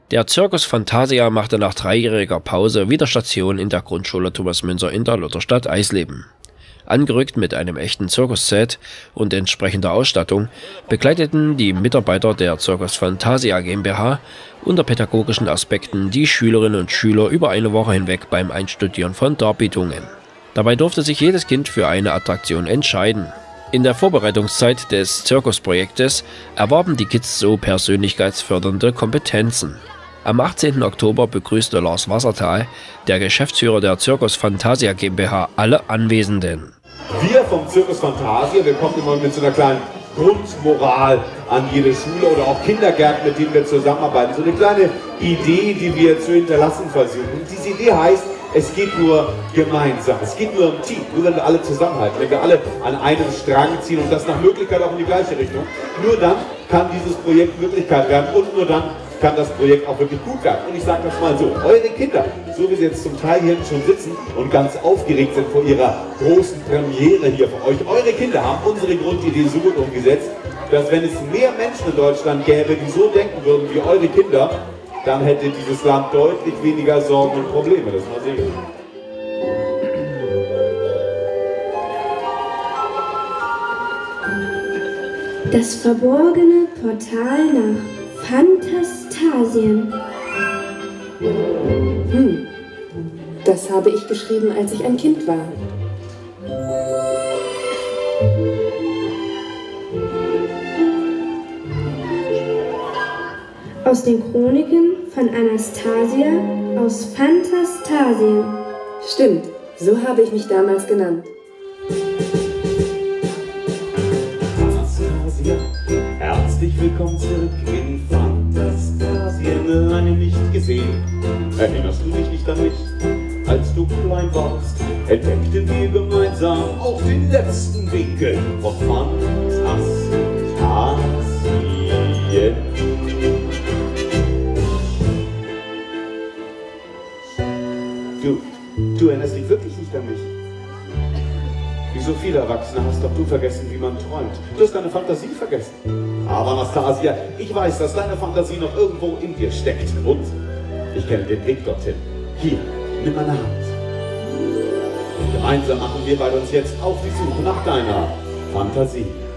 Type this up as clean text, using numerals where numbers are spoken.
Der Circus Fantasia machte nach 3-jähriger Pause wieder Station in der Grundschule Thomas Münzer in der Lutherstadt Eisleben. Angerückt mit einem echten Zirkusset und entsprechender Ausstattung begleiteten die Mitarbeiter der Circus Fantasia GmbH unter pädagogischen Aspekten die Schülerinnen und Schüler über eine Woche hinweg beim Einstudieren von Darbietungen. Dabei durfte sich jedes Kind für eine Attraktion entscheiden. In der Vorbereitungszeit des Zirkusprojektes erwarben die Kids so persönlichkeitsfördernde Kompetenzen. Am 18. Oktober begrüßte Lars Wassertal, der Geschäftsführer der Circus Fantasia GmbH, alle Anwesenden. Wir vom Circus Fantasia, wir kommen immer mit so einer kleinen Grundmoral an jede Schule oder auch Kindergärten, mit denen wir zusammenarbeiten. So eine kleine Idee, die wir zu hinterlassen versuchen. Und diese Idee heißt, es geht nur gemeinsam, es geht nur im Team, nur wenn wir alle zusammenhalten, wenn wir alle an einem Strang ziehen und das nach Möglichkeit auch in die gleiche Richtung. Nur dann kann dieses Projekt Wirklichkeit werden und nur dann kann das Projekt auch wirklich gut werden. Und ich sage das mal so, eure Kinder, so wie sie jetzt zum Teil hier schon sitzen und ganz aufgeregt sind vor ihrer großen Premiere hier von euch, eure Kinder haben unsere Grundidee so gut umgesetzt, dass wenn es mehr Menschen in Deutschland gäbe, die so denken würden wie eure Kinder, dann hätte dieses Land deutlich weniger Sorgen und Probleme. Das mal sehen. Das verborgene Portal nach Phantastasien. Das habe ich geschrieben, als ich ein Kind war. Aus den Chroniken von Anastasia aus Phantastasien. Stimmt, so habe ich mich damals genannt. Anastasia, herzlich willkommen zurück in Phantastasien, lange nicht gesehen. Erinnerst du dich nicht an mich? Als du klein warst, entdeckten wir gemeinsam auch den letzten Winkel von Phantastasien. Du erinnerst dich wirklich nicht an mich? Wie so viele Erwachsene hast doch du vergessen, wie man träumt. Du hast deine Fantasie vergessen. Aber Anastasia, ich weiß, dass deine Fantasie noch irgendwo in dir steckt. Und ich kenne den Weg dorthin. Hier, nimm meine Hand. Und gemeinsam machen wir beide uns jetzt auf die Suche nach deiner Fantasie.